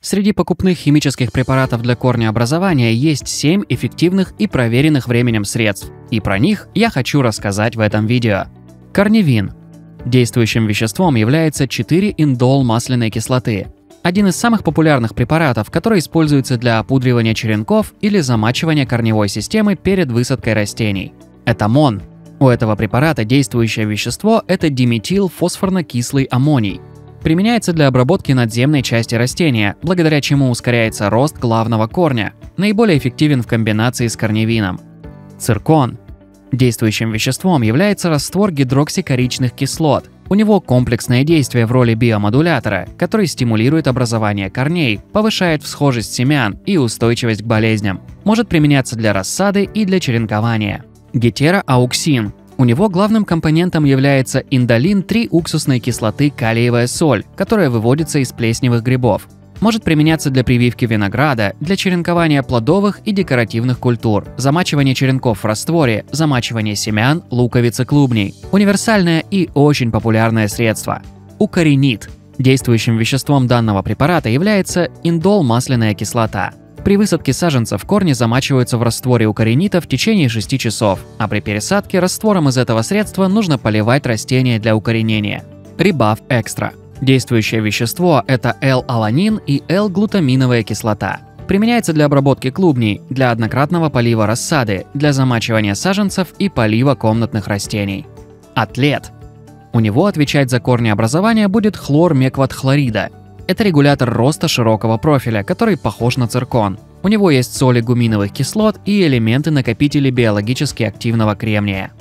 Среди покупных химических препаратов для корнеобразования есть 7 эффективных и проверенных временем средств, и про них я хочу рассказать в этом видео. Корневин. Действующим веществом является 4-индол масляной кислоты. Один из самых популярных препаратов, который используется для опудривания черенков или замачивания корневой системы перед высадкой растений. Этамон. У этого препарата действующее вещество – это диметилфосфорно-кислый аммоний. Применяется для обработки надземной части растения, благодаря чему ускоряется рост главного корня. Наиболее эффективен в комбинации с корневином. Циркон. Действующим веществом является раствор гидроксикоричных кислот. У него комплексное действие в роли биомодулятора, который стимулирует образование корней, повышает всхожесть семян и устойчивость к болезням. Может применяться для рассады и для черенкования. Гетероауксин. У него главным компонентом является индолин 3-уксусной кислоты калиевая соль, которая выводится из плесневых грибов. Может применяться для прививки винограда, для черенкования плодовых и декоративных культур, замачивания черенков в растворе, замачивания семян, луковиц и клубней. Универсальное и очень популярное средство. Укоренит. Действующим веществом данного препарата является индол-масляная кислота. При высадке саженцев корни замачиваются в растворе укоренита в течение 6 часов, а при пересадке раствором из этого средства нужно поливать растения для укоренения. Ребаф Экстра. Действующее вещество – это L-аланин и L-глутаминовая кислота. Применяется для обработки клубней, для однократного полива рассады, для замачивания саженцев и полива комнатных растений. Атлет. У него отвечать за корнеобразование будет хлор мекватхлорида. Это регулятор роста широкого профиля, который похож на циркон. У него есть соли гуминовых кислот и элементы-накопители биологически активного кремния.